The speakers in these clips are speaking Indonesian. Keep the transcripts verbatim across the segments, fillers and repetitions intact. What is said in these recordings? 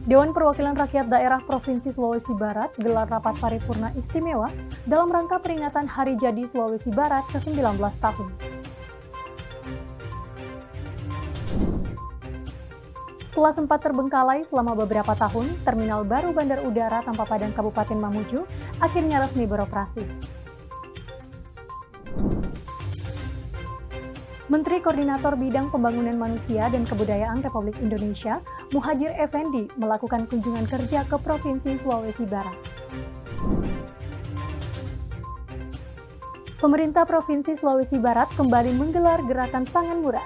Dewan Perwakilan Rakyat Daerah Provinsi Sulawesi Barat gelar rapat paripurna istimewa dalam rangka peringatan Hari Jadi Sulawesi Barat ke sembilan belas tahun. Setelah sempat terbengkalai selama beberapa tahun, terminal baru Bandar Udara Tanpa Padang Kabupaten Mamuju akhirnya resmi beroperasi. Menteri Koordinator Bidang Pembangunan Manusia dan Kebudayaan Republik Indonesia, Muhadjir Effendi, melakukan kunjungan kerja ke Provinsi Sulawesi Barat. Pemerintah Provinsi Sulawesi Barat kembali menggelar gerakan pangan murah.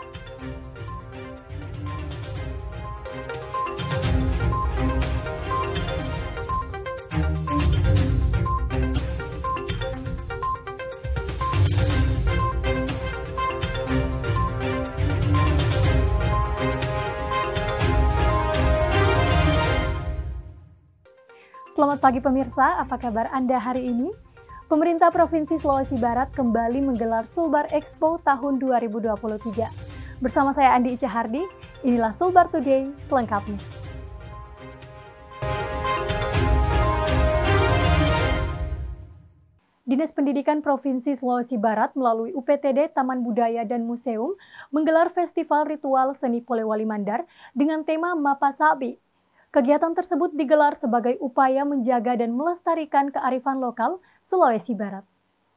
Selamat pagi pemirsa, apa kabar Anda hari ini? Pemerintah Provinsi Sulawesi Barat kembali menggelar Sulbar Expo tahun dua ribu dua puluh tiga. Bersama saya Andi Icahardi, inilah Sulbar Today selengkapnya. Dinas Pendidikan Provinsi Sulawesi Barat melalui U P T D Taman Budaya dan Museum menggelar Festival Ritual Seni Polewali Mandar dengan tema Mapasabi. Kegiatan tersebut digelar sebagai upaya menjaga dan melestarikan kearifan lokal Sulawesi Barat.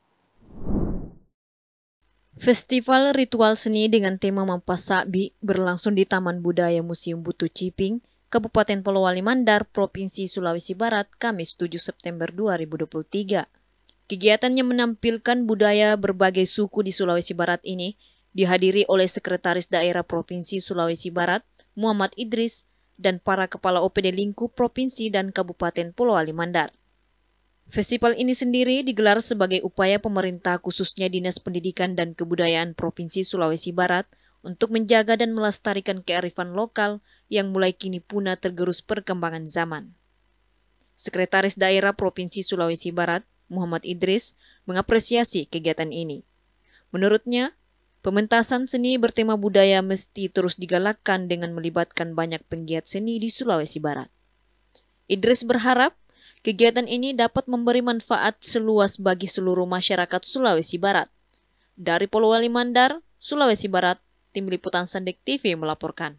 Festival Ritual Seni dengan tema Mapasabi berlangsung di Taman Budaya Museum Butuh Ciping, Kabupaten Polewali Mandar, Provinsi Sulawesi Barat, Kamis tujuh September dua ribu dua puluh tiga. Kegiatannya menampilkan budaya berbagai suku di Sulawesi Barat ini dihadiri oleh Sekretaris Daerah Provinsi Sulawesi Barat, Muhammad Idris, dan para kepala O P D lingkup Provinsi dan Kabupaten Polewali Mandar. Festival ini sendiri digelar sebagai upaya pemerintah khususnya Dinas Pendidikan dan Kebudayaan Provinsi Sulawesi Barat untuk menjaga dan melestarikan kearifan lokal yang mulai kini punah tergerus perkembangan zaman. Sekretaris Daerah Provinsi Sulawesi Barat, Muhammad Idris, mengapresiasi kegiatan ini. Menurutnya, pementasan seni bertema budaya mesti terus digalakkan dengan melibatkan banyak penggiat seni di Sulawesi Barat. Idris berharap kegiatan ini dapat memberi manfaat seluas bagi seluruh masyarakat Sulawesi Barat. Dari Polewali Mandar, Sulawesi Barat, Tim Liputan Sandek T V melaporkan.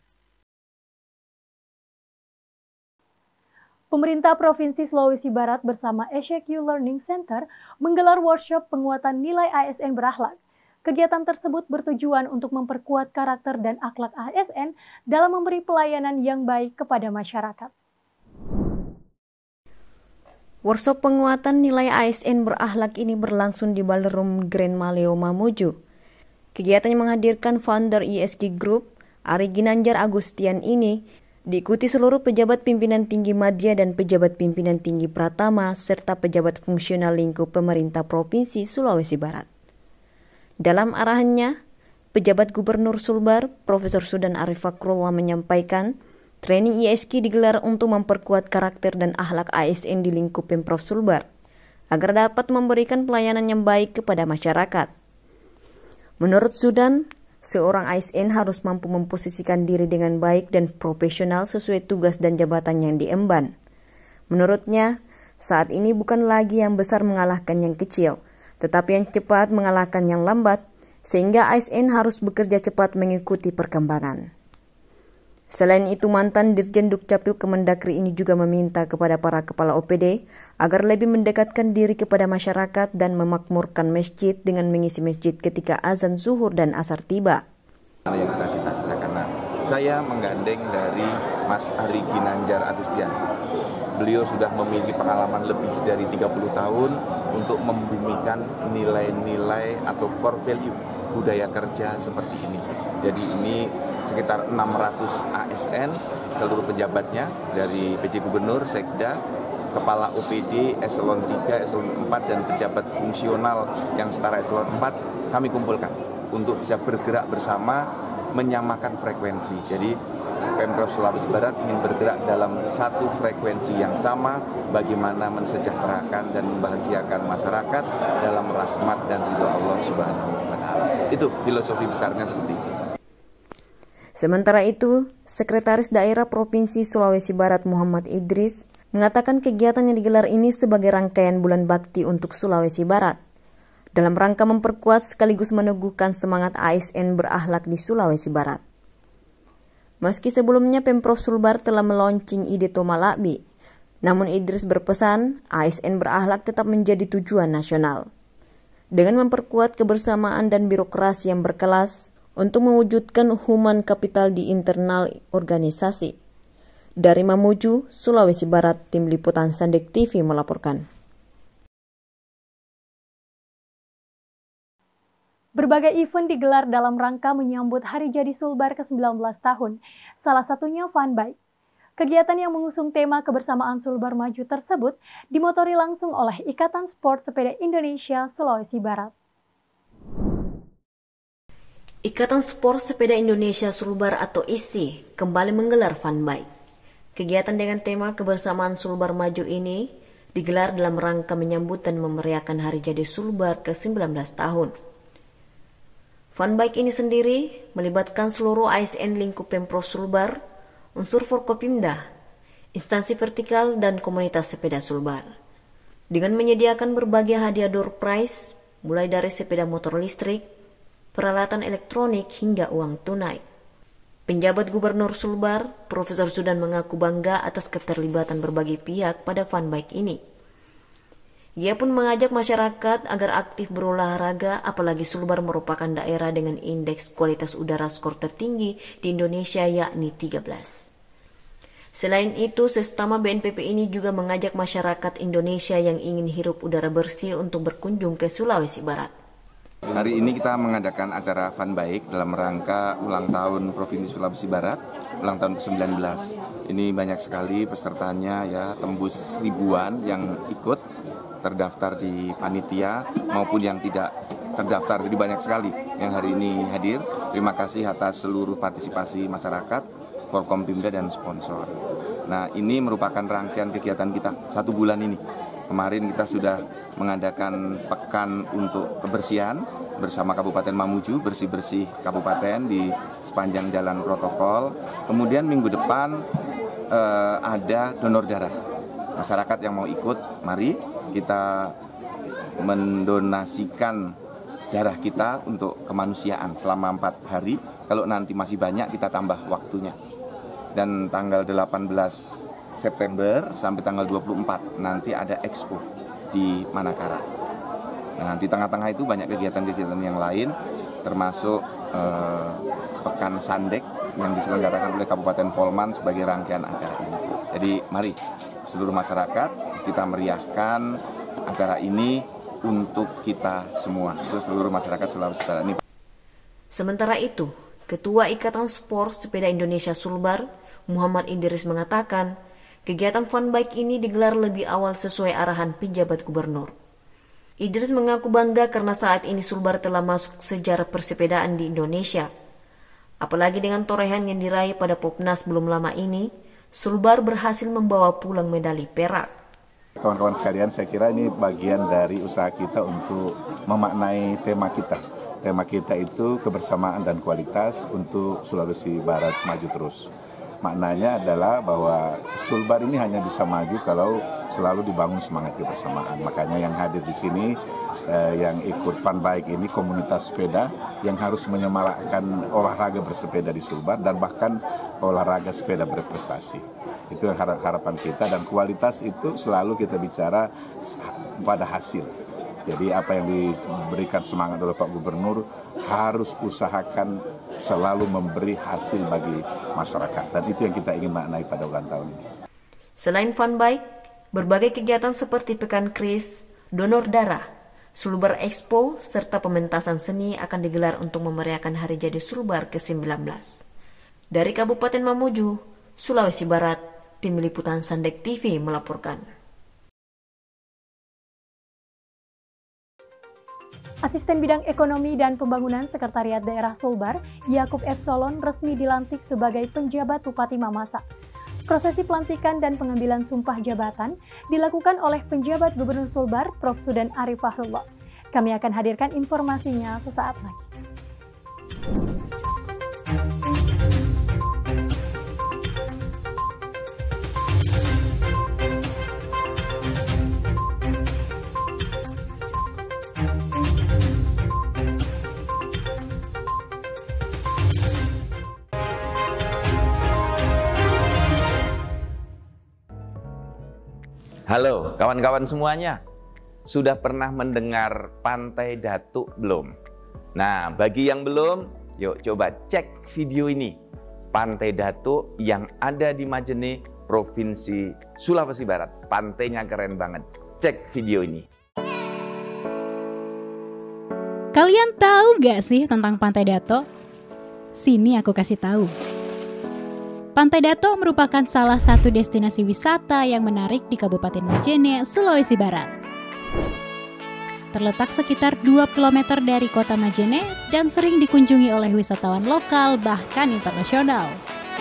Pemerintah Provinsi Sulawesi Barat bersama E S H Q Learning Center menggelar workshop penguatan nilai A S N berakhlak. Kegiatan tersebut bertujuan untuk memperkuat karakter dan akhlak A S N dalam memberi pelayanan yang baik kepada masyarakat. Workshop penguatan nilai A S N berakhlak ini berlangsung di Ballroom Grand Maleo Mamuju. Kegiatannya menghadirkan founder I S G Group, Ari Ginanjar Agustian ini, diikuti seluruh pejabat pimpinan tinggi madya dan pejabat pimpinan tinggi Pratama, serta pejabat fungsional lingkup pemerintah Provinsi Sulawesi Barat. Dalam arahannya, pejabat Gubernur Sulbar, Profesor Sudan Arif Fakrullah menyampaikan, training I S K digelar untuk memperkuat karakter dan akhlak A S N di lingkup Pemprov Sulbar, agar dapat memberikan pelayanan yang baik kepada masyarakat. Menurut Sudan, seorang A S N harus mampu memposisikan diri dengan baik dan profesional sesuai tugas dan jabatan yang diemban. Menurutnya, saat ini bukan lagi yang besar mengalahkan yang kecil, tetapi yang cepat mengalahkan yang lambat, sehingga A S N harus bekerja cepat mengikuti perkembangan. Selain itu, mantan Dirjen Dukcapil Kemendagri ini juga meminta kepada para kepala O P D agar lebih mendekatkan diri kepada masyarakat dan memakmurkan masjid dengan mengisi masjid ketika azan zuhur dan asar tiba. Yang kita cita-citakan, nah, saya menggandeng dari Mas Ari Ginanjar Agustian. Beliau sudah memiliki pengalaman lebih dari tiga puluh tahun untuk membumikan nilai-nilai atau core value budaya kerja seperti ini. Jadi ini sekitar enam ratus A S N, seluruh pejabatnya dari P J Gubernur, Sekda, Kepala O P D, Eselon tiga, Eselon empat, dan pejabat fungsional yang setara Eselon empat kami kumpulkan untuk bisa bergerak bersama menyamakan frekuensi. Jadi Pemprov Sulawesi Barat ingin bergerak dalam satu frekuensi yang sama, bagaimana mensejahterakan dan membahagiakan masyarakat dalam rahmat dan ridho Allah Subhanahu wa Ta'ala. Itu filosofi besarnya seperti itu. Sementara itu, Sekretaris Daerah Provinsi Sulawesi Barat Muhammad Idris mengatakan kegiatan yang digelar ini sebagai rangkaian bulan bakti untuk Sulawesi Barat, dalam rangka memperkuat sekaligus meneguhkan semangat A S N berakhlak di Sulawesi Barat. Meski sebelumnya Pemprov Sulbar telah meluncing ide Tomalakbi, namun Idris berpesan A S N berakhlak tetap menjadi tujuan nasional, dengan memperkuat kebersamaan dan birokrasi yang berkelas untuk mewujudkan human capital di internal organisasi. Dari Mamuju, Sulawesi Barat, Tim Liputan Sandek T V melaporkan. Berbagai event digelar dalam rangka menyambut Hari Jadi Sulbar ke sembilan belas tahun, salah satunya Fun Bike. Kegiatan yang mengusung tema kebersamaan Sulbar Maju tersebut dimotori langsung oleh Ikatan Sport Sepeda Indonesia Sulawesi Barat. Ikatan Sport Sepeda Indonesia Sulbar atau I S I kembali menggelar Fun Bike. Kegiatan dengan tema kebersamaan Sulbar Maju ini digelar dalam rangka menyambut dan memeriahkan Hari Jadi Sulbar ke sembilan belas tahun. Fun Bike ini sendiri melibatkan seluruh A S N lingkup Pemprov Sulbar, unsur Forkopimda, instansi vertikal dan komunitas sepeda Sulbar, dengan menyediakan berbagai hadiah door prize mulai dari sepeda motor listrik, peralatan elektronik hingga uang tunai. Penjabat Gubernur Sulbar, Profesor Sudan mengaku bangga atas keterlibatan berbagai pihak pada Fun Bike ini. Ia pun mengajak masyarakat agar aktif berolahraga, apalagi Sulbar merupakan daerah dengan indeks kualitas udara skor tertinggi di Indonesia yakni tiga belas. Selain itu, sesama B N P B ini juga mengajak masyarakat Indonesia yang ingin hirup udara bersih untuk berkunjung ke Sulawesi Barat. Hari ini kita mengadakan acara Fun Bike dalam rangka ulang tahun Provinsi Sulawesi Barat, ulang tahun ke sembilan belas. Ini banyak sekali pesertanya ya, tembus ribuan yang ikut terdaftar di panitia maupun yang tidak terdaftar, jadi banyak sekali yang hari ini hadir. Terima kasih atas seluruh partisipasi masyarakat, Forkompimda dan sponsor. Nah, ini merupakan rangkaian kegiatan kita satu bulan ini. Kemarin kita sudah mengadakan pekan untuk kebersihan bersama Kabupaten Mamuju, bersih-bersih kabupaten di sepanjang jalan protokol. Kemudian minggu depan eh, ada donor darah. Masyarakat yang mau ikut, mari kita mendonasikan darah kita untuk kemanusiaan selama empat hari. Kalau nanti masih banyak, kita tambah waktunya. Dan tanggal delapan belas September sampai tanggal dua puluh empat nanti ada expo di Manakara. Nah, di tengah-tengah itu banyak kegiatan-kegiatan yang lain, termasuk eh, Pekan Sandek yang diselenggarakan oleh Kabupaten Polman sebagai rangkaian acara ini. Jadi mari seluruh masyarakat kita meriahkan acara ini untuk kita semua, untuk seluruh masyarakat Sulawesi Barat ini. Sementara itu, Ketua Ikatan Sport Sepeda Indonesia Sulbar, Muhammad Idris mengatakan, kegiatan Fun Bike ini digelar lebih awal sesuai arahan penjabat gubernur. Idris mengaku bangga karena saat ini Sulbar telah masuk sejarah persepedaan di Indonesia. Apalagi dengan torehan yang diraih pada Popnas belum lama ini, Sulbar berhasil membawa pulang medali perak. Kawan-kawan sekalian, saya kira ini bagian dari usaha kita untuk memaknai tema kita. Tema kita itu kebersamaan dan kualitas untuk Sulawesi Barat maju terus. Maknanya adalah bahwa Sulbar ini hanya bisa maju kalau selalu dibangun semangat kebersamaan. Makanya yang hadir di sini, eh, yang ikut Fun Bike ini komunitas sepeda yang harus menyemarakkan olahraga bersepeda di Sulbar dan bahkan olahraga sepeda berprestasi. Itu yang harapan kita, dan kualitas itu selalu kita bicara pada hasil. Jadi apa yang diberikan semangat oleh Pak Gubernur harus usahakan selalu memberi hasil bagi masyarakat, dan itu yang kita ingin maknai pada ulang tahun ini. Selain Fun Bike, berbagai kegiatan seperti Pekan Kris, Donor Darah, Sulbar Expo, serta pementasan seni akan digelar untuk memeriahkan Hari Jadi Sulbar ke sembilan belas. Dari Kabupaten Mamuju, Sulawesi Barat, Tim Liputan Sandek T V melaporkan. Asisten Bidang Ekonomi dan Pembangunan Sekretariat Daerah Sulbar, Yakub Epsolon, resmi dilantik sebagai penjabat Bupati Mamasa. Prosesi pelantikan dan pengambilan sumpah jabatan dilakukan oleh penjabat Gubernur Sulbar, Profesor Sudan Arif Fahrullah. Kami akan hadirkan informasinya sesaat lagi. Halo kawan-kawan semuanya, sudah pernah mendengar Pantai Datuk belum? Nah, bagi yang belum, yuk coba cek video ini. Pantai Datuk yang ada di Majene, Provinsi Sulawesi Barat. Pantainya keren banget. Cek video ini. Kalian tahu nggak sih tentang Pantai Datuk? Sini aku kasih tahu. Pantai Datuk merupakan salah satu destinasi wisata yang menarik di Kabupaten Majene, Sulawesi Barat. Terletak sekitar dua kilometer dari kota Majene dan sering dikunjungi oleh wisatawan lokal bahkan internasional.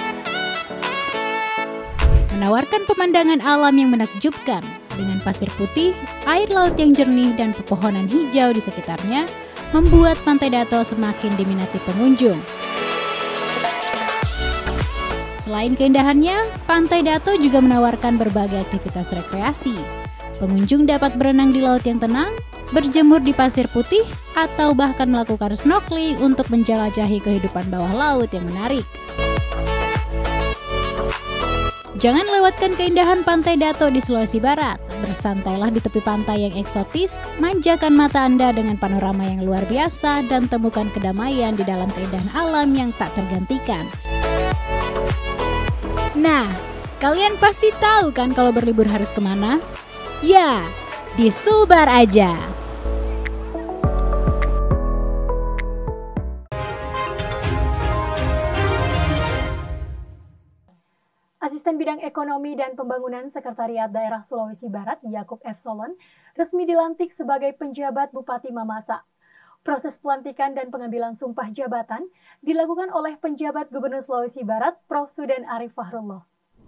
Menawarkan pemandangan alam yang menakjubkan dengan pasir putih, air laut yang jernih dan pepohonan hijau di sekitarnya membuat Pantai Datuk semakin diminati pengunjung. Selain keindahannya, Pantai Datuk juga menawarkan berbagai aktivitas rekreasi. Pengunjung dapat berenang di laut yang tenang, berjemur di pasir putih, atau bahkan melakukan snorkeling untuk menjelajahi kehidupan bawah laut yang menarik. Jangan lewatkan keindahan Pantai Datuk di Sulawesi Barat. Bersantailah di tepi pantai yang eksotis, manjakan mata Anda dengan panorama yang luar biasa, dan temukan kedamaian di dalam keindahan alam yang tak tergantikan. Nah, kalian pasti tahu kan kalau berlibur harus kemana? Ya, di Sulbar aja. Asisten Bidang Ekonomi dan Pembangunan Sekretariat Daerah Sulawesi Barat, Yakub F. Solon, resmi dilantik sebagai penjabat Bupati Mamasa. Proses pelantikan dan pengambilan sumpah jabatan dilakukan oleh penjabat Gubernur Sulawesi Barat, Profesor Sudan Arif Fahrullah.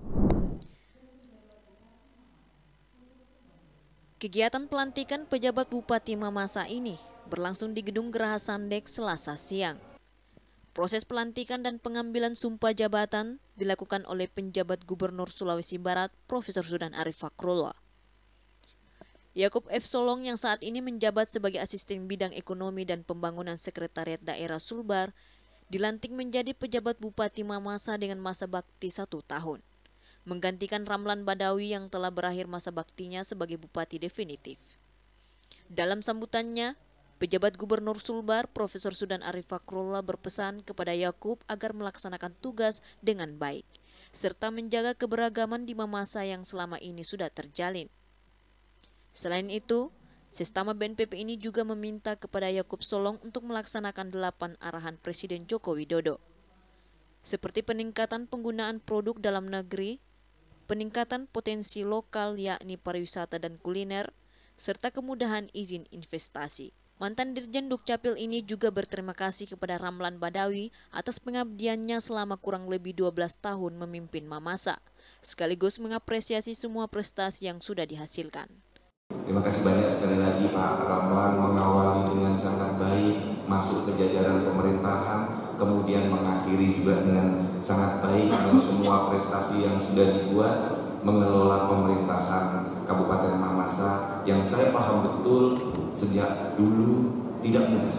Kegiatan pelantikan pejabat Bupati Mamasa ini berlangsung di Gedung Geraha Sandek Selasa siang. Proses pelantikan dan pengambilan sumpah jabatan dilakukan oleh penjabat Gubernur Sulawesi Barat, Profesor Sudan Arif Fahrullah. Yakub F. Solon yang saat ini menjabat sebagai Asisten Bidang Ekonomi dan Pembangunan Sekretariat Daerah Sulbar dilantik menjadi pejabat Bupati Mamasa dengan masa bakti satu tahun, menggantikan Ramlan Badawi yang telah berakhir masa baktinya sebagai Bupati definitif. Dalam sambutannya, pejabat Gubernur Sulbar, Profesor Sudan Arif Fahrullah berpesan kepada Yakub agar melaksanakan tugas dengan baik, serta menjaga keberagaman di Mamasa yang selama ini sudah terjalin. Selain itu, Sestama B N P B ini juga meminta kepada Yakub Solon untuk melaksanakan delapan arahan Presiden Joko Widodo, seperti peningkatan penggunaan produk dalam negeri, peningkatan potensi lokal yakni pariwisata dan kuliner, serta kemudahan izin investasi. Mantan Dirjen Dukcapil ini juga berterima kasih kepada Ramlan Badawi atas pengabdiannya selama kurang lebih dua belas tahun memimpin Mamasa, sekaligus mengapresiasi semua prestasi yang sudah dihasilkan. Terima kasih banyak sekali lagi Pak Ramlan mengawali dengan sangat baik masuk ke jajaran pemerintahan, kemudian mengakhiri juga dengan sangat baik dengan semua prestasi yang sudah dibuat mengelola pemerintahan Kabupaten Mamasa yang saya paham betul sejak dulu tidak mudah.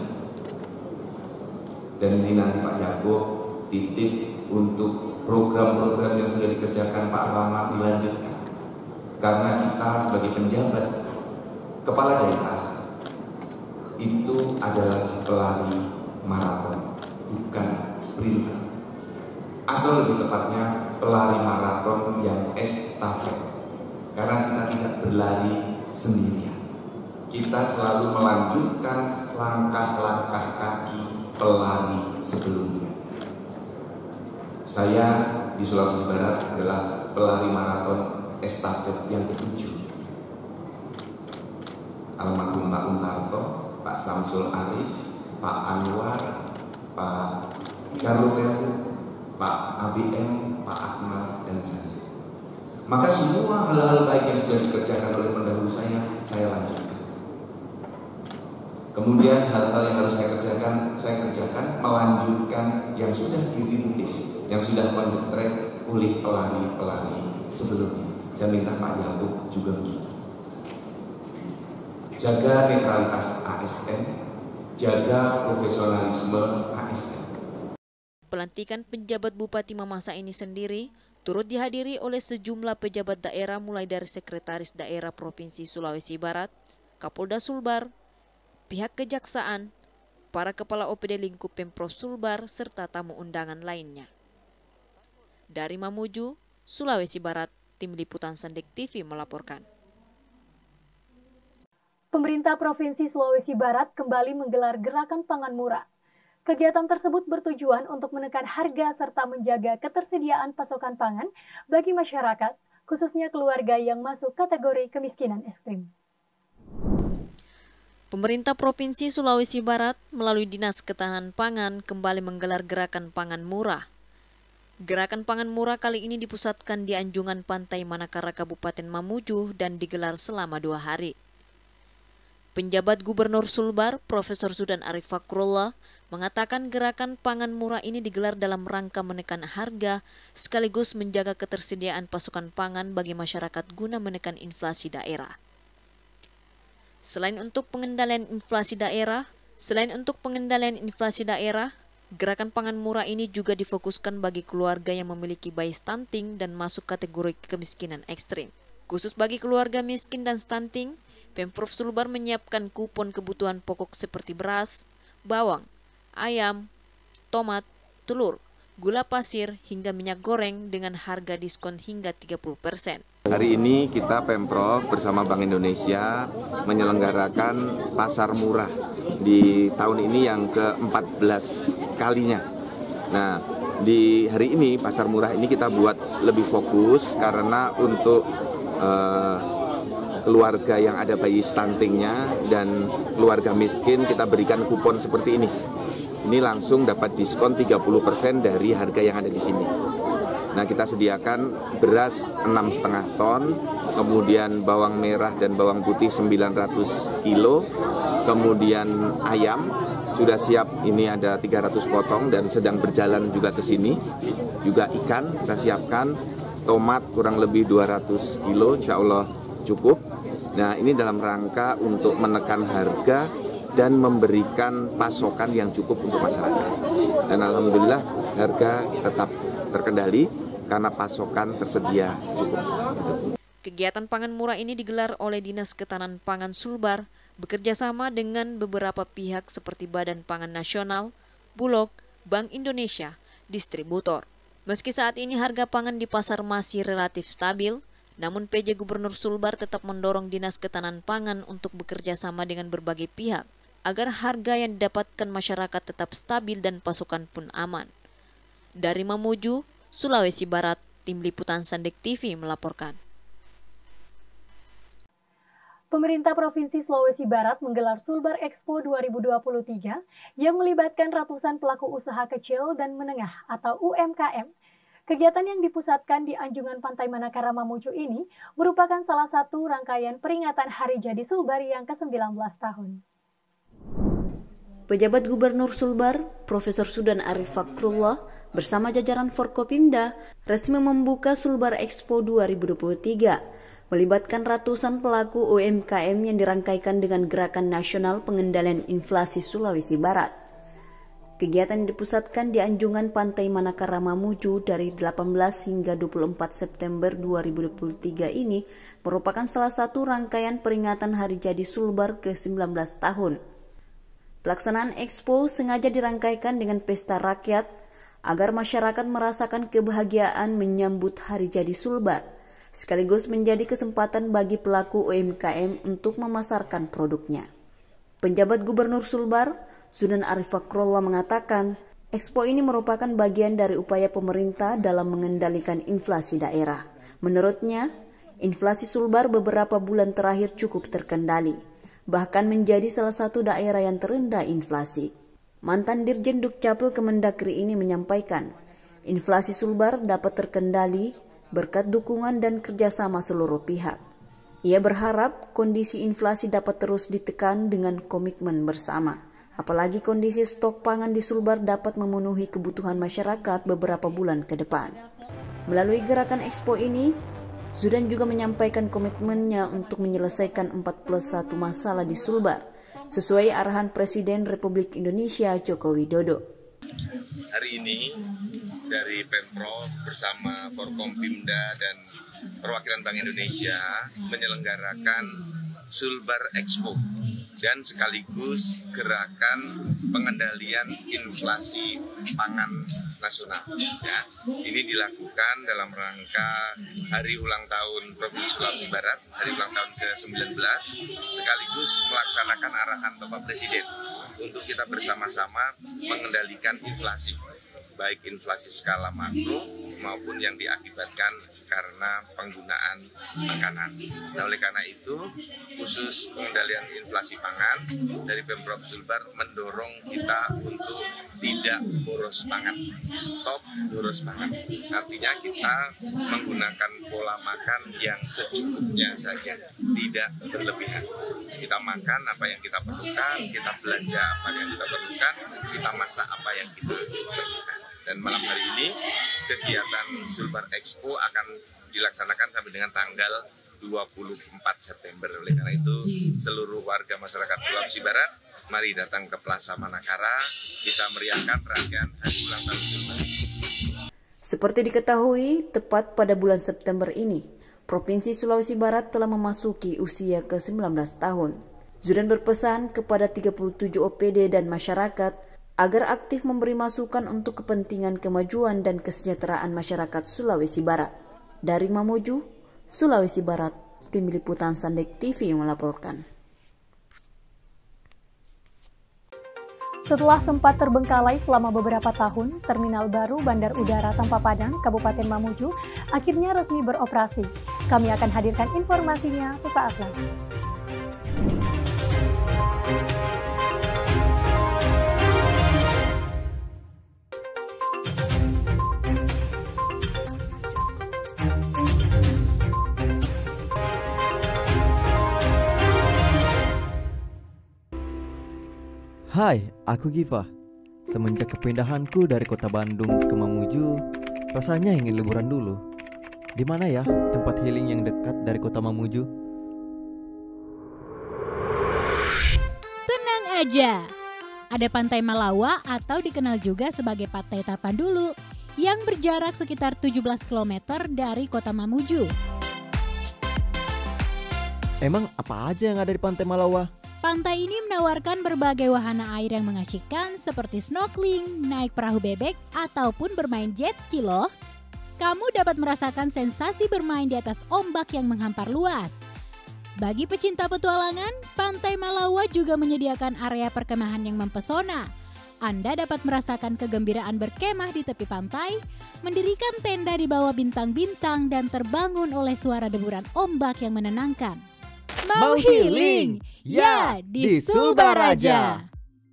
Dan ini nanti Pak Yakub titip untuk program-program yang sudah dikerjakan Pak Ramlan dilanjutkan. Karena kita sebagai penjabat kepala daerah itu adalah pelari maraton, bukan sprinter. Atau lebih tepatnya pelari maraton yang estafet. Karena kita tidak berlari sendirian. Kita selalu melanjutkan langkah-langkah kaki pelari sebelumnya. Saya di Sulawesi Barat adalah pelari maraton estafet yang ketujuh. Almarhum Pak Untarto, Pak Samsul Arif, Pak Anwar, Pak Carloteo, Pak A B M, Pak Akmal, dan saya. Maka semua hal-hal baik yang sudah dikerjakan oleh pendahulu saya, saya lanjutkan. Kemudian hal-hal yang harus saya kerjakan, saya kerjakan melanjutkan yang sudah dirintis, yang sudah mendetrek oleh pelari-pelari sebelumnya. Saya minta Pak Yakub juga begitu. Jaga netralitas A S N, jaga profesionalisme A S N. Pelantikan penjabat Bupati Mamasa ini sendiri turut dihadiri oleh sejumlah pejabat daerah mulai dari Sekretaris Daerah Provinsi Sulawesi Barat, Kapolda Sulbar, pihak kejaksaan, para kepala O P D lingkup Pemprov Sulbar, serta tamu undangan lainnya. Dari Mamuju, Sulawesi Barat, Tim Liputan Sandek T V melaporkan. Pemerintah Provinsi Sulawesi Barat kembali menggelar gerakan pangan murah. Kegiatan tersebut bertujuan untuk menekan harga serta menjaga ketersediaan pasokan pangan bagi masyarakat, khususnya keluarga yang masuk kategori kemiskinan ekstrim. Pemerintah Provinsi Sulawesi Barat melalui Dinas Ketahanan Pangan kembali menggelar gerakan pangan murah. Gerakan pangan murah kali ini dipusatkan di Anjungan Pantai Manakara Kabupaten Mamuju dan digelar selama dua hari. Penjabat Gubernur Sulbar, Profesor Sudan Arif Fakrullah, mengatakan gerakan pangan murah ini digelar dalam rangka menekan harga sekaligus menjaga ketersediaan pasokan pangan bagi masyarakat guna menekan inflasi daerah. Selain untuk pengendalian inflasi daerah, selain untuk pengendalian inflasi daerah, gerakan pangan murah ini juga difokuskan bagi keluarga yang memiliki bayi stunting dan masuk kategori kemiskinan ekstrim. Khusus bagi keluarga miskin dan stunting, Pemprov Sulbar menyiapkan kupon kebutuhan pokok seperti beras, bawang, ayam, tomat, telur, gula pasir, hingga minyak goreng dengan harga diskon hingga tiga puluh persen. Hari ini kita Pemprov bersama Bank Indonesia menyelenggarakan pasar murah di tahun ini yang ke empat belas kalinya. Nah, di hari ini pasar murah ini kita buat lebih fokus karena untuk uh, keluarga yang ada bayi stuntingnya dan keluarga miskin kita berikan kupon seperti ini. Ini langsung dapat diskon tiga puluh persen dari harga yang ada di sini. Nah, kita sediakan beras enam koma lima ton, kemudian bawang merah dan bawang putih sembilan ratus kilo, kemudian ayam sudah siap, ini ada tiga ratus potong dan sedang berjalan juga ke sini. Juga ikan kita siapkan, tomat kurang lebih dua ratus kilo, insya Allah cukup. Nah, ini dalam rangka untuk menekan harga dan memberikan pasokan yang cukup untuk masyarakat. Dan alhamdulillah harga tetap terkendali karena pasokan tersedia cukup. Kegiatan pangan murah ini digelar oleh Dinas Ketahanan Pangan Sulbar bekerjasama dengan beberapa pihak seperti Badan Pangan Nasional, Bulog, Bank Indonesia, distributor. Meski saat ini harga pangan di pasar masih relatif stabil, namun P J Gubernur Sulbar tetap mendorong Dinas Ketahanan Pangan untuk bekerja sama dengan berbagai pihak agar harga yang didapatkan masyarakat tetap stabil dan pasokan pun aman. Dari Mamuju, Sulawesi Barat, Tim Liputan Sandek T V melaporkan. Pemerintah Provinsi Sulawesi Barat menggelar Sulbar Expo dua ribu dua puluh tiga yang melibatkan ratusan pelaku usaha kecil dan menengah atau U M K M. Kegiatan yang dipusatkan di Anjungan Pantai Manakara Mamuju ini merupakan salah satu rangkaian peringatan Hari Jadi Sulbar yang ke sembilan belas tahun. Pejabat Gubernur Sulbar, Profesor Sudan Arif Fakrullah, bersama jajaran Forkopimda resmi membuka Sulbar Expo dua ribu dua puluh tiga, melibatkan ratusan pelaku U M K M yang dirangkaikan dengan Gerakan Nasional Pengendalian Inflasi Sulawesi Barat. Kegiatan dipusatkan di Anjungan Pantai Manakara Mamuju dari delapan belas hingga dua puluh empat September dua ribu dua puluh tiga ini merupakan salah satu rangkaian peringatan Hari Jadi Sulbar ke sembilan belas tahun. Pelaksanaan Expo sengaja dirangkaikan dengan pesta rakyat agar masyarakat merasakan kebahagiaan menyambut Hari Jadi Sulbar, sekaligus menjadi kesempatan bagi pelaku U M K M untuk memasarkan produknya. Penjabat Gubernur Sulbar, Sudan Arif Fakrullah mengatakan, Expo ini merupakan bagian dari upaya pemerintah dalam mengendalikan inflasi daerah. Menurutnya, inflasi Sulbar beberapa bulan terakhir cukup terkendali, bahkan menjadi salah satu daerah yang terendah inflasi. Mantan Dirjen Dukcapil Kemendagri ini menyampaikan, inflasi Sulbar dapat terkendali berkat dukungan dan kerjasama seluruh pihak. Ia berharap kondisi inflasi dapat terus ditekan dengan komitmen bersama. Apalagi kondisi stok pangan di Sulbar dapat memenuhi kebutuhan masyarakat beberapa bulan ke depan. Melalui gerakan Expo ini, Sudan juga menyampaikan komitmennya untuk menyelesaikan empat puluh satu masalah di Sulbar, sesuai arahan Presiden Republik Indonesia Joko Widodo. Hari ini dari Pemprov bersama Forkompimda dan perwakilan Bank Indonesia menyelenggarakan Sulbar Expo dan sekaligus gerakan pengendalian inflasi pangan nasional. Ya, ini dilakukan dalam rangka Hari Ulang Tahun Provinsi Sulawesi Barat, Hari Ulang Tahun ke sembilan belas, sekaligus melaksanakan arahan Bapak Presiden untuk kita bersama-sama mengendalikan inflasi, baik inflasi skala makro maupun yang diakibatkan karena penggunaan makanan. Nah, oleh karena itu, khusus pengendalian inflasi pangan dari Pemprov Sulbar mendorong kita untuk tidak boros pangan, stop boros pangan. Artinya kita menggunakan pola makan yang secukupnya saja, tidak berlebihan. Kita makan apa yang kita perlukan, kita belanja apa yang kita perlukan, kita masak apa yang kita perlukan. Dan malam hari ini kegiatan Sulbar Expo akan dilaksanakan sampai dengan tanggal dua puluh empat September. Oleh karena itu seluruh warga masyarakat Sulawesi Barat, mari datang ke Plaza Manakara, kita meriahkan rangkaian Hari Ulang Tahun Sulbar. Seperti diketahui, tepat pada bulan September ini, Provinsi Sulawesi Barat telah memasuki usia ke sembilan belas tahun. Zudan berpesan kepada tiga puluh tujuh O P D dan masyarakat agar aktif memberi masukan untuk kepentingan kemajuan dan kesejahteraan masyarakat Sulawesi Barat. Dari Mamuju, Sulawesi Barat, Tim Liputan Sandek T V melaporkan. Setelah sempat terbengkalai selama beberapa tahun, Terminal Baru Bandar Udara Tampa Padang, Kabupaten Mamuju, akhirnya resmi beroperasi. Kami akan hadirkan informasinya sesaat lagi. Hai, aku Giva. Semenjak kepindahanku dari kota Bandung ke Mamuju, rasanya ingin liburan dulu. Di mana ya tempat healing yang dekat dari kota Mamuju? Tenang aja, ada Pantai Malawa atau dikenal juga sebagai Pantai Tapandulu yang berjarak sekitar tujuh belas kilometer dari kota Mamuju. Emang apa aja yang ada di Pantai Malawa? Pantai ini menawarkan berbagai wahana air yang mengasyikkan seperti snorkeling, naik perahu bebek, ataupun bermain jet ski loh. Kamu dapat merasakan sensasi bermain di atas ombak yang menghampar luas. Bagi pecinta petualangan, Pantai Malawa juga menyediakan area perkemahan yang mempesona. Anda dapat merasakan kegembiraan berkemah di tepi pantai, mendirikan tenda di bawah bintang-bintang, dan terbangun oleh suara deburan ombak yang menenangkan. Mau healing? Ya, di Sulbar aja.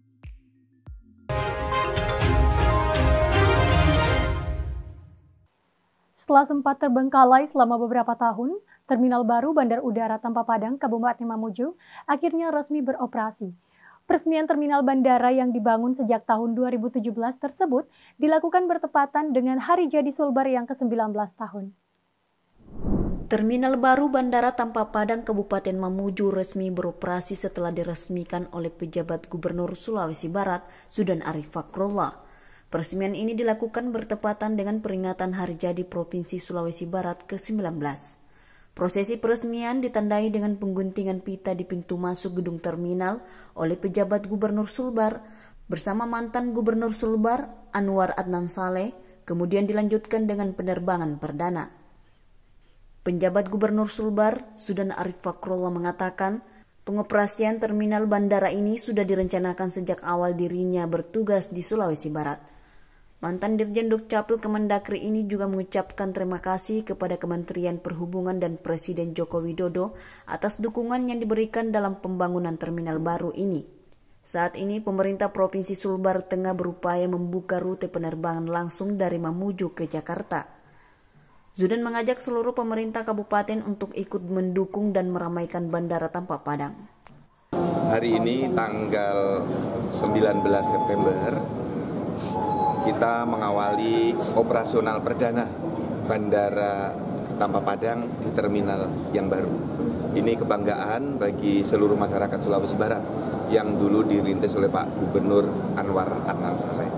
Setelah sempat terbengkalai selama beberapa tahun, Terminal Baru Bandar Udara Tampa Padang, Kabupaten Mamuju, akhirnya resmi beroperasi. Peresmian terminal bandara yang dibangun sejak tahun dua ribu tujuh belas tersebut dilakukan bertepatan dengan hari jadi Sulbar yang ke sembilan belas tahun. Terminal Baru Bandara Tampa Padang Kabupaten Mamuju resmi beroperasi setelah diresmikan oleh pejabat Gubernur Sulawesi Barat, Sudan Arif Fakrullah. Peresmian ini dilakukan bertepatan dengan peringatan Hari Jadi Provinsi Sulawesi Barat ke sembilan belas. Prosesi peresmian ditandai dengan pengguntingan pita di pintu masuk gedung terminal oleh pejabat Gubernur Sulbar bersama mantan Gubernur Sulbar, Anwar Adnan Saleh, kemudian dilanjutkan dengan penerbangan perdana. Penjabat Gubernur Sulbar, Sudan Arif Fakrullah mengatakan, pengoperasian terminal bandara ini sudah direncanakan sejak awal dirinya bertugas di Sulawesi Barat. Mantan Dirjen Dukcapil Kemendagri ini juga mengucapkan terima kasih kepada Kementerian Perhubungan dan Presiden Joko Widodo atas dukungan yang diberikan dalam pembangunan terminal baru ini. Saat ini, pemerintah Provinsi Sulbar tengah berupaya membuka rute penerbangan langsung dari Mamuju ke Jakarta. Zudan mengajak seluruh pemerintah kabupaten untuk ikut mendukung dan meramaikan Bandara Tampa Padang. Hari ini tanggal sembilan belas September, kita mengawali operasional perdana Bandara Tampa Padang di terminal yang baru. Ini kebanggaan bagi seluruh masyarakat Sulawesi Barat yang dulu dirintis oleh Pak Gubernur Anwar Adnan Saleh.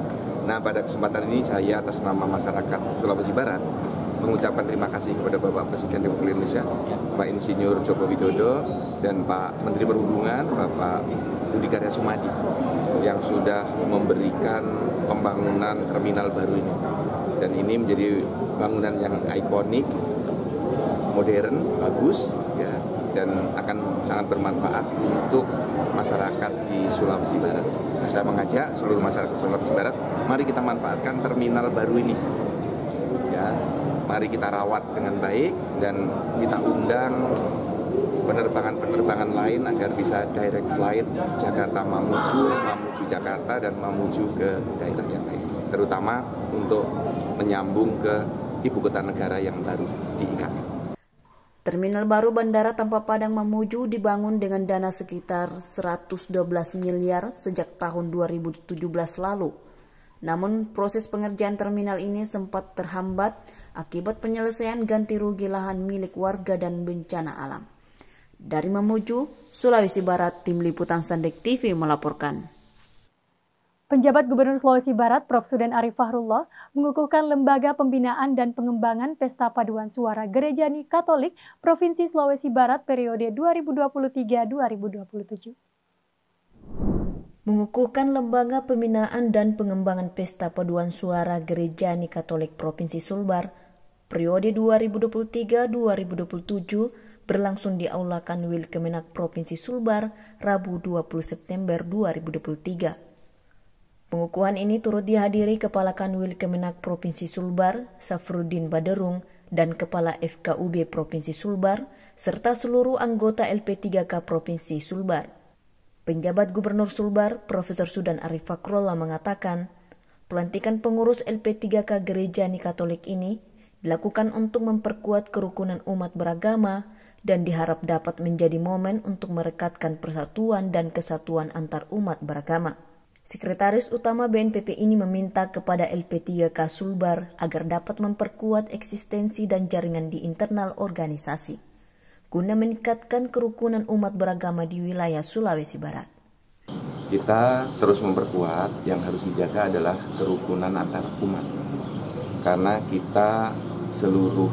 Nah, pada kesempatan ini saya atas nama masyarakat Sulawesi Barat mengucapkan terima kasih kepada Bapak Presiden Republik Indonesia, Pak Insinyur Joko Widodo, dan Pak Menteri Perhubungan, Bapak Budi Karya Sumadi, yang sudah memberikan pembangunan terminal baru ini. Dan ini menjadi bangunan yang ikonik, modern, bagus, ya, dan akan sangat bermanfaat untuk masyarakat di Sulawesi Barat. Nah, saya mengajak seluruh masyarakat Sulawesi Barat, mari kita manfaatkan terminal baru ini. Ya, mari kita rawat dengan baik dan kita undang penerbangan-penerbangan lain agar bisa direct flight Jakarta Mamuju, Mamuju Jakarta, dan Mamuju ke daerah yang lain. Terutama untuk menyambung ke ibu kota negara yang baru di I K N. Terminal baru Bandara Tanpa Padang Mamuju dibangun dengan dana sekitar seratus dua belas miliar sejak tahun dua ribu tujuh belas lalu. Namun proses pengerjaan terminal ini sempat terhambat akibat penyelesaian ganti rugi lahan milik warga dan bencana alam. Dari Mamuju, Sulawesi Barat, Tim Liputan Sandek T V melaporkan. Penjabat Gubernur Sulawesi Barat, Profesor Sudan Arif Fahrullah, mengukuhkan Lembaga Pembinaan dan Pengembangan Pesta Paduan Suara Gereja Katolik Provinsi Sulawesi Barat periode dua ribu dua puluh tiga sampai dua ribu dua puluh tujuh. Mengukuhkan Lembaga Pembinaan dan Pengembangan Pesta Paduan Suara Gereja Katolik Provinsi Sulbar periode dua ribu dua puluh tiga sampai dua ribu dua puluh tujuh berlangsung di Aula Kanwil Kemenak Provinsi Sulbar Rabu dua puluh September dua ribu dua puluh tiga. Pengukuhan ini turut dihadiri Kepala Kanwil Kemenak Provinsi Sulbar, Safruddin Baderung, dan Kepala F K U B Provinsi Sulbar, serta seluruh anggota L P tiga K Provinsi Sulbar. Penjabat Gubernur Sulbar, Profesor Sudan Arif Fahrullah mengatakan, pelantikan pengurus L P tiga K Gereja Katolik ini dilakukan untuk memperkuat kerukunan umat beragama dan diharap dapat menjadi momen untuk merekatkan persatuan dan kesatuan antar umat beragama. Sekretaris Utama B N P P ini meminta kepada L P tiga K Sulbar agar dapat memperkuat eksistensi dan jaringan di internal organisasi, guna meningkatkan kerukunan umat beragama di wilayah Sulawesi Barat. Kita terus memperkuat, yang harus dijaga adalah kerukunan antar umat. Karena kita seluruh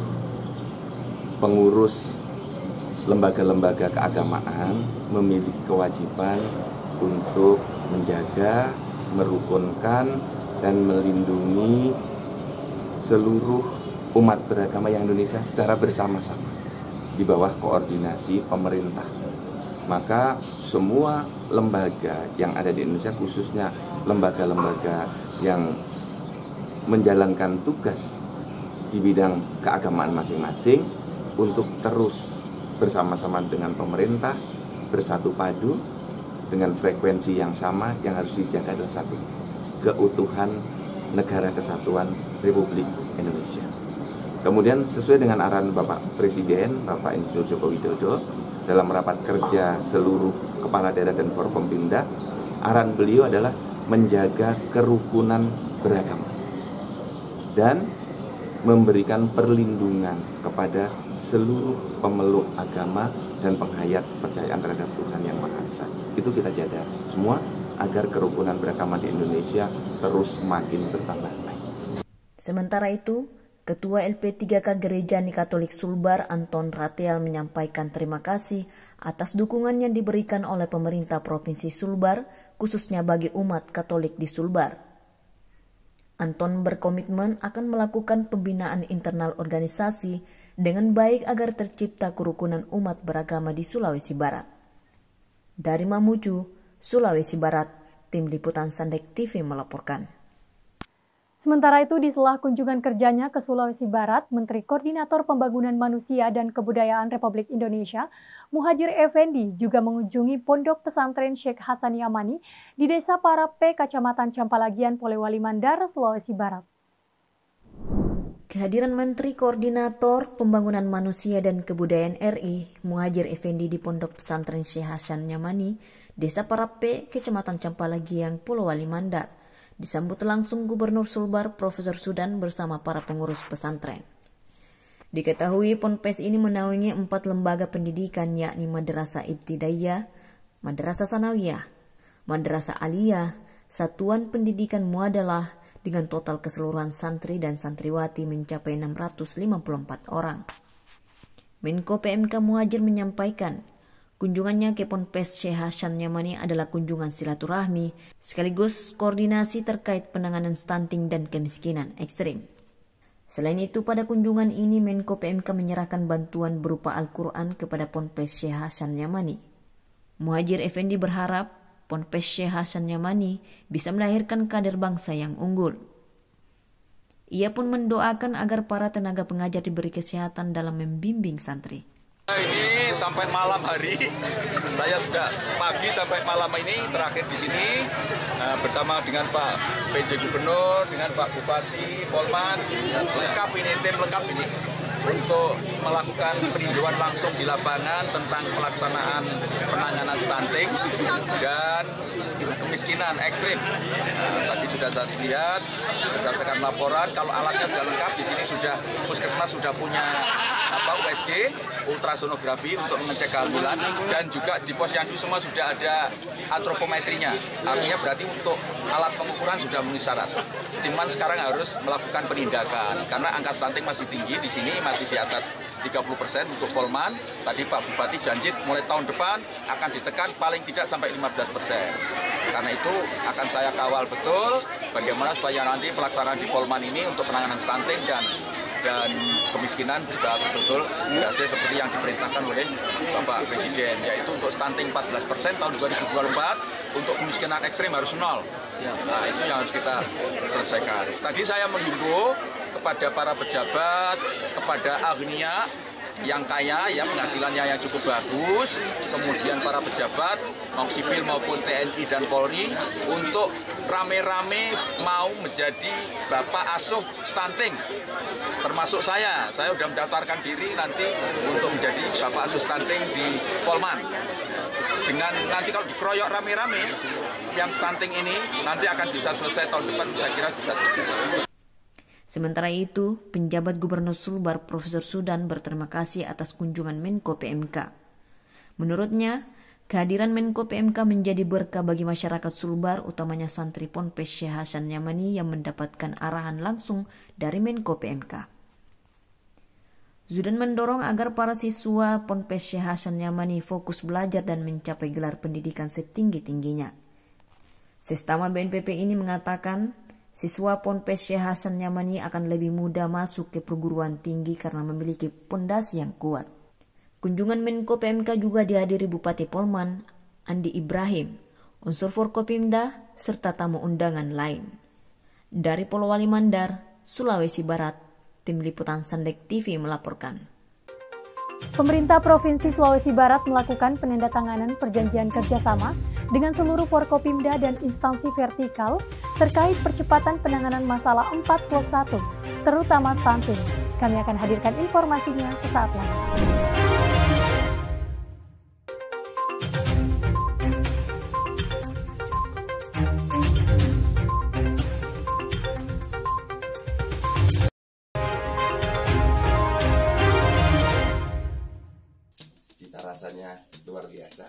pengurus lembaga-lembaga keagamaan memiliki kewajiban untuk menjaga, merukunkan, dan melindungi seluruh umat beragama yang Indonesia secara bersama-sama di bawah koordinasi pemerintah. Maka semua lembaga yang ada di Indonesia, khususnya lembaga-lembaga yang menjalankan tugas di bidang keagamaan masing-masing, untuk terus bersama-sama dengan pemerintah bersatu padu dengan frekuensi yang sama. Yang harus dijaga adalah satu, keutuhan negara kesatuan Republik Indonesia. Kemudian sesuai dengan arahan Bapak Presiden, Bapak Insinyur Joko Widodo, dalam rapat kerja seluruh kepala daerah dan Forkompimda, arahan beliau adalah menjaga kerukunan beragama dan memberikan perlindungan kepada seluruh pemeluk agama dan penghayat kepercayaan terhadap Tuhan Yang Maha Esa. Itu kita jaga semua agar kerukunan beragama di Indonesia terus semakin bertambah baik. Sementara itu, Ketua L P tiga K Gereja Katolik Sulbar Anton Ratial menyampaikan terima kasih atas dukungan yang diberikan oleh pemerintah Provinsi Sulbar, khususnya bagi umat Katolik di Sulbar. Anton berkomitmen akan melakukan pembinaan internal organisasi dengan baik agar tercipta kerukunan umat beragama di Sulawesi Barat. Dari Mamuju, Sulawesi Barat, Tim Liputan Sandek T V melaporkan. Sementara itu, di sela kunjungan kerjanya ke Sulawesi Barat, Menteri Koordinator Pembangunan Manusia dan Kebudayaan Republik Indonesia, Muhajir Effendi, juga mengunjungi Pondok Pesantren Syekh Hasan Yamani di Desa Parape, Kecamatan Campalagian, Polewali Mandar, Sulawesi Barat. Kehadiran Menteri Koordinator Pembangunan Manusia dan Kebudayaan R I, Muhajir Effendi di Pondok Pesantren Syekh Hasan Yamani, Desa Parape, Kecamatan Campalagian, Polewali Mandar, disambut langsung Gubernur Sulbar Profesor Sudan bersama para pengurus pesantren. Diketahui Ponpes ini menaungi empat lembaga pendidikan, yakni Madrasah Ibtidaiyah, Madrasah Sanawiyah, Madrasah Aliyah, Satuan Pendidikan Muadalah, dengan total keseluruhan santri dan santriwati mencapai enam ratus lima puluh empat orang. Menko P M K Muhadjir menyampaikan, kunjungannya ke Ponpes Syekh Hasan Yamani adalah kunjungan silaturahmi sekaligus koordinasi terkait penanganan stunting dan kemiskinan ekstrim. Selain itu, pada kunjungan ini Menko P M K menyerahkan bantuan berupa Al-Quran kepada Ponpes Syekh Hasan Yamani. Muhadjir Effendi berharap Ponpes Syekh Hasan Yamani bisa melahirkan kader bangsa yang unggul. Ia pun mendoakan agar para tenaga pengajar diberi kesehatan dalam membimbing santri. Ini sampai malam hari, saya sejak pagi sampai malam ini terakhir di sini bersama dengan Pak P J Gubernur, dengan Pak Bupati, Polman, lengkap ini, tim lengkap ini untuk melakukan peninjauan langsung di lapangan tentang pelaksanaan penanganan stunting dan kemiskinan ekstrim. Nah, tadi sudah saya lihat berdasarkan laporan, kalau alatnya sudah lengkap, di sini sudah puskesmas sudah punya apa U S G, ultrasonografi untuk mengecek kehamilan, dan juga di posyandu semua sudah ada antropometrinya. Artinya berarti untuk alat pengukuran sudah memenuhi syarat. Cuman sekarang harus melakukan penindakan karena angka stunting masih tinggi di sini, masih di atas tiga puluh persen untuk Polman. Tadi Pak Bupati janji mulai tahun depan akan ditekan paling tidak sampai lima belas persen. Karena itu akan saya kawal betul bagaimana supaya nanti pelaksanaan di Polman ini untuk penanganan stunting dan dan kemiskinan bisa betul-betul berhasil seperti yang diperintahkan oleh Bapak Presiden, yaitu untuk stunting empat belas persen tahun dua ribu dua puluh empat, untuk kemiskinan ekstrim harus nol. Nah, itu yang harus kita selesaikan. Tadi saya menghimbau kepada para pejabat, kepada agnia yang kaya, ya penghasilannya yang cukup bagus, kemudian para pejabat mau sipil maupun T N I dan Polri untuk rame-rame mau menjadi bapak asuh stunting, termasuk saya. Saya sudah mendaftarkan diri nanti untuk menjadi bapak asuh stunting di Polman. Dengan nanti kalau dikeroyok rame-rame yang stunting ini nanti akan bisa selesai tahun depan, saya kira bisa selesai. Sementara itu, penjabat Gubernur Sulbar Profesor Sudan berterima kasih atas kunjungan Menko P M K. Menurutnya, kehadiran Menko P M K menjadi berkah bagi masyarakat Sulbar, utamanya santri Ponpes Syekh Hasan Yamani yang mendapatkan arahan langsung dari Menko P M K. Zudan mendorong agar para siswa Ponpes Syekh Hasan Yamani fokus belajar dan mencapai gelar pendidikan setinggi-tingginya. Sestama B N P P ini mengatakan, siswa Ponpes Syekh Hasan Yamani akan lebih mudah masuk ke perguruan tinggi karena memiliki pondasi yang kuat. Kunjungan Menko P M K juga dihadiri Bupati Polman, Andi Ibrahim, unsur Forkopimda, serta tamu undangan lain. Dari Polowali Mandar, Sulawesi Barat, Tim Liputan Sandek T V melaporkan. Pemerintah Provinsi Sulawesi Barat melakukan penandatanganan perjanjian kerjasama dengan seluruh Forkopimda dan instansi vertikal terkait percepatan penanganan masalah empat plus satu, terutama stunting. Kami akan hadirkan informasinya sesaat lagi. Cita rasanya luar biasa.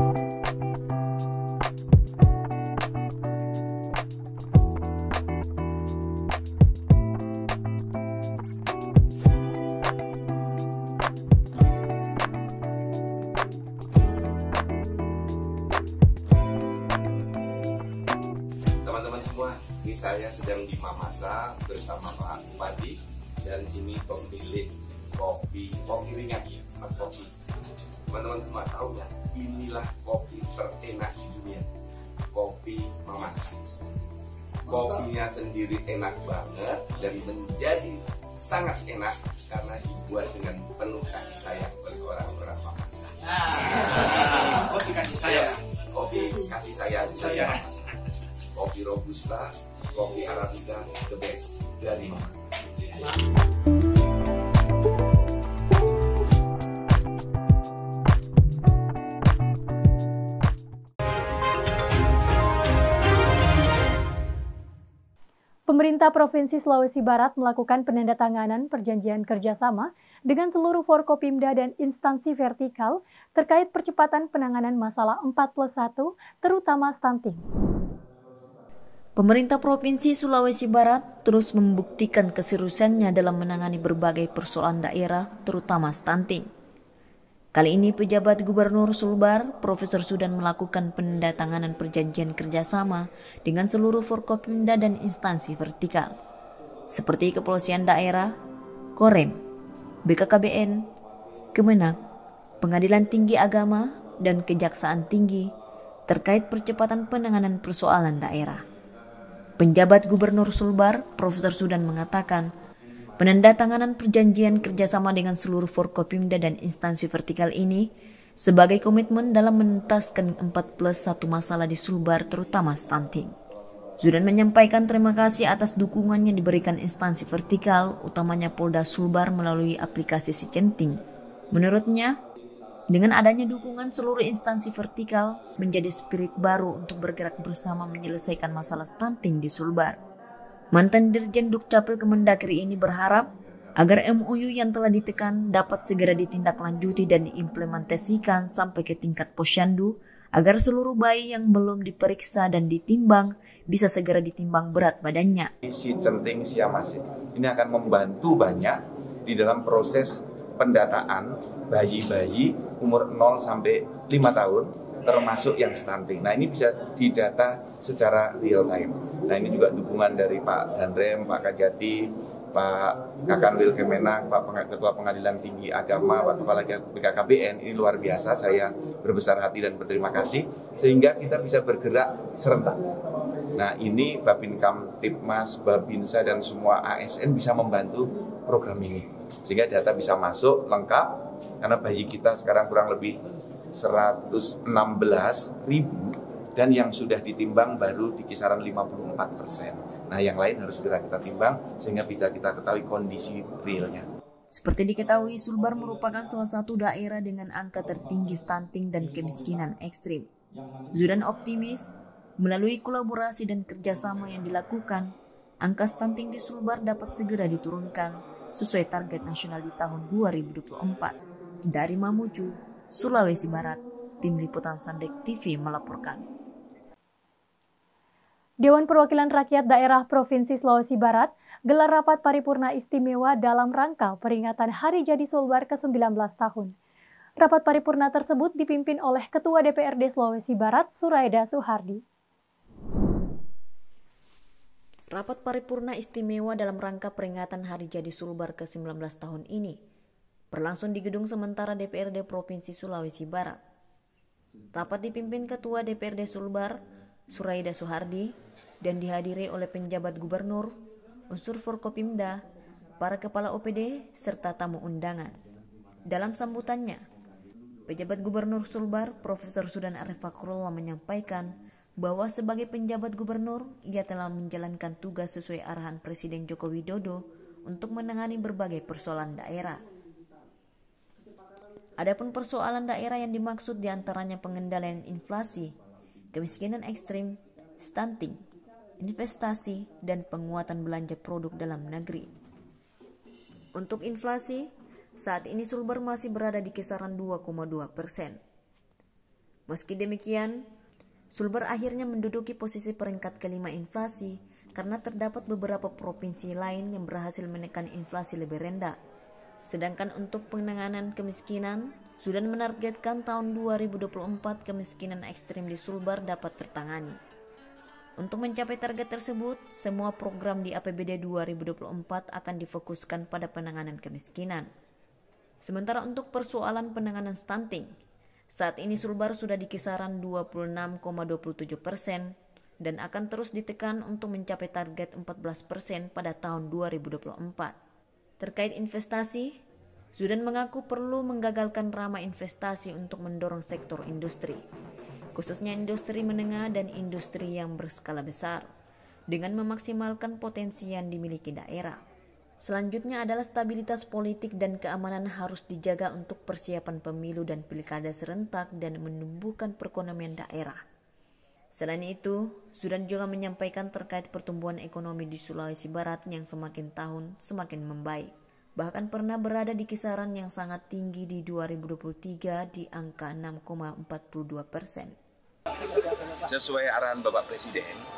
Teman-teman semua, ini saya sedang di Mamasa bersama Pak Bupati dan ini pemilik kopi kopi ringan ya, Mas Kopi. Teman-teman semua tahu nggak? Inilah kopi terenak di dunia, kopi Mamasa. Kopinya sendiri enak banget dan menjadi sangat enak karena dibuat dengan penuh kasih sayang oleh orang-orang Mamasa. Nah, kopi kasih sayang. Kopi kasih sayang. Saya. Kopi Robusta, kopi Arabica, the best dari Mamasa. Pemerintah Provinsi Sulawesi Barat melakukan penandatanganan perjanjian kerjasama dengan seluruh Forkopimda dan instansi vertikal terkait percepatan penanganan masalah empat plus satu, terutama stunting. Pemerintah Provinsi Sulawesi Barat terus membuktikan keseriusannya dalam menangani berbagai persoalan daerah, terutama stunting. Kali ini pejabat Gubernur Sulbar, Profesor Sudan melakukan penandatanganan perjanjian kerjasama dengan seluruh Forkopimda dan instansi vertikal, seperti Kepolisian Daerah, Korem, B K K B N, Kemenak, Pengadilan Tinggi Agama, dan Kejaksaan Tinggi terkait percepatan penanganan persoalan daerah. Penjabat Gubernur Sulbar, Profesor Sudan mengatakan, penandatanganan perjanjian kerjasama dengan seluruh Forkopimda dan instansi vertikal ini sebagai komitmen dalam menuntaskan empat plus satu masalah di Sulbar, terutama stunting. Sudan menyampaikan terima kasih atas dukungan yang diberikan instansi vertikal, utamanya Polda Sulbar melalui aplikasi Sicenting. Menurutnya, dengan adanya dukungan seluruh instansi vertikal menjadi spirit baru untuk bergerak bersama menyelesaikan masalah stunting di Sulbar. Mantan Dirjen Dukcapil Kemendagri ini berharap agar M O U yang telah ditekan dapat segera ditindaklanjuti dan diimplementasikan sampai ke tingkat posyandu agar seluruh bayi yang belum diperiksa dan ditimbang bisa segera ditimbang berat badannya. Sicenting Siamase ini akan membantu banyak di dalam proses pendataan bayi-bayi umur nol sampai lima tahun termasuk yang stunting. Nah, ini bisa didata secara real time. Nah, ini juga dukungan dari Pak Dandrem, Pak Kajati, Pak Kakanwil Kemenak, Pak Ketua Pengadilan Tinggi Agama, Pak Kepala B K K B N. Ini luar biasa, saya berbesar hati dan berterima kasih sehingga kita bisa bergerak serentak. Nah, ini Babin Kamtipmas, Babinsa dan semua A S N bisa membantu program ini sehingga data bisa masuk lengkap karena bayi kita sekarang kurang lebih seratus enam belas ribu dan yang sudah ditimbang baru di kisaran lima puluh empat persen. Nah, yang lain harus segera kita timbang sehingga bisa kita ketahui kondisi realnya. Seperti diketahui, Sulbar merupakan salah satu daerah dengan angka tertinggi stunting dan kemiskinan ekstrim. Sudan optimis, melalui kolaborasi dan kerjasama yang dilakukan, angka stunting di Sulbar dapat segera diturunkan sesuai target nasional di tahun dua ribu dua puluh empat. Dari Mamuju, Sulawesi Barat, Tim Liputan Sandek T V melaporkan. Dewan Perwakilan Rakyat Daerah Provinsi Sulawesi Barat gelar rapat paripurna istimewa dalam rangka peringatan Hari Jadi Sulbar ke sembilan belas tahun. Rapat paripurna tersebut dipimpin oleh Ketua D P R D Sulawesi Barat, Suraida Suhardi. Rapat paripurna istimewa dalam rangka peringatan Hari Jadi Sulbar ke sembilan belas tahun ini berlangsung di Gedung Sementara D P R D Provinsi Sulawesi Barat. Rapat dipimpin Ketua D P R D Sulbar, Suraida Suhardi, dan dihadiri oleh penjabat gubernur, unsur Forkopimda, para kepala O P D, serta tamu undangan. Dalam sambutannya, pejabat gubernur Sulbar, Profesor Sudan Arif Fakrullah menyampaikan bahwa sebagai penjabat gubernur, ia telah menjalankan tugas sesuai arahan Presiden Joko Widodo untuk menangani berbagai persoalan daerah. Adapun persoalan daerah yang dimaksud diantaranya pengendalian inflasi, kemiskinan ekstrim, stunting, investasi, dan penguatan belanja produk dalam negeri. Untuk inflasi, saat ini Sulbar masih berada di kisaran dua koma dua persen. Meski demikian, Sulbar akhirnya menduduki posisi peringkat kelima inflasi karena terdapat beberapa provinsi lain yang berhasil menekan inflasi lebih rendah. Sedangkan untuk penanganan kemiskinan, Sudan menargetkan tahun dua ribu dua puluh empat kemiskinan ekstrim di Sulbar dapat tertangani. Untuk mencapai target tersebut, semua program di A P B D dua ribu dua puluh empat akan difokuskan pada penanganan kemiskinan. Sementara untuk persoalan penanganan stunting, saat ini Sulbar sudah di kisaran dua puluh enam koma dua puluh tujuh persen dan akan terus ditekan untuk mencapai target empat belas persen pada tahun dua ribu dua puluh empat. Terkait investasi, Sudan mengaku perlu menggagalkan ramah investasi untuk mendorong sektor industri, khususnya industri menengah dan industri yang berskala besar, dengan memaksimalkan potensi yang dimiliki daerah. Selanjutnya adalah stabilitas politik dan keamanan harus dijaga untuk persiapan pemilu dan pilkada serentak dan menumbuhkan perekonomian daerah. Selain itu, Sudan juga menyampaikan terkait pertumbuhan ekonomi di Sulawesi Barat yang semakin tahun semakin membaik. Bahkan pernah berada di kisaran yang sangat tinggi di dua ribu dua puluh tiga di angka enam koma empat puluh dua persen. Sesuai arahan Bapak Presiden,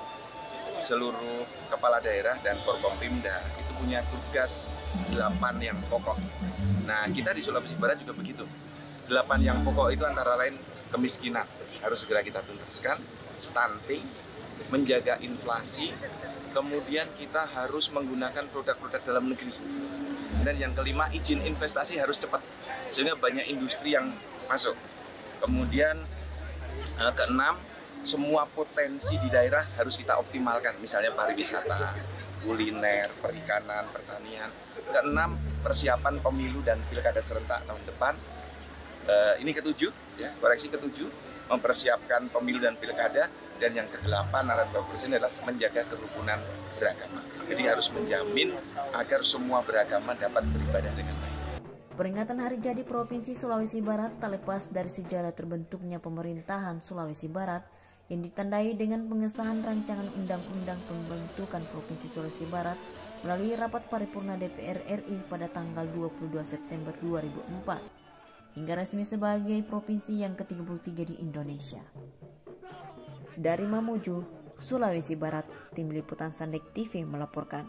seluruh kepala daerah dan Forkompimda itu punya tugas delapan yang pokok. Nah, kita di Sulawesi Barat juga begitu. Delapan yang pokok itu antara lain kemiskinan, harus segera kita tuntaskan, stunting, menjaga inflasi, kemudian kita harus menggunakan produk-produk dalam negeri. Dan yang kelima, izin investasi harus cepat, sehingga banyak industri yang masuk. Kemudian keenam, semua potensi di daerah harus kita optimalkan, misalnya pariwisata, kuliner, perikanan, pertanian. Keenam, persiapan pemilu dan pilkada serentak tahun depan. Uh, ini ketujuh, ya, koreksi ketujuh, mempersiapkan pemilu dan pilkada. Dan yang kedelapan, arahan Bapak Presiden adalah menjaga kerukunan beragama. Jadi harus menjamin agar semua beragama dapat beribadah dengan baik. Peringatan Hari Jadi Provinsi Sulawesi Barat tak lepas dari sejarah terbentuknya pemerintahan Sulawesi Barat yang ditandai dengan pengesahan rancangan Undang-Undang Pembentukan Provinsi Sulawesi Barat melalui rapat paripurna D P R R I pada tanggal dua puluh dua September dua ribu empat hingga resmi sebagai provinsi yang ke tiga puluh tiga di Indonesia. Dari Mamuju, Sulawesi Barat, Tim Liputan Sandek T V melaporkan.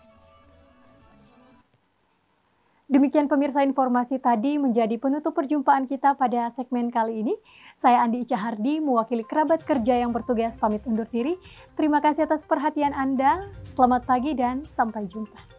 Demikian pemirsa, informasi tadi menjadi penutup perjumpaan kita pada segmen kali ini. Saya Andi Ica Hardi, mewakili kerabat kerja yang bertugas pamit undur diri. Terima kasih atas perhatian Anda. Selamat pagi dan sampai jumpa.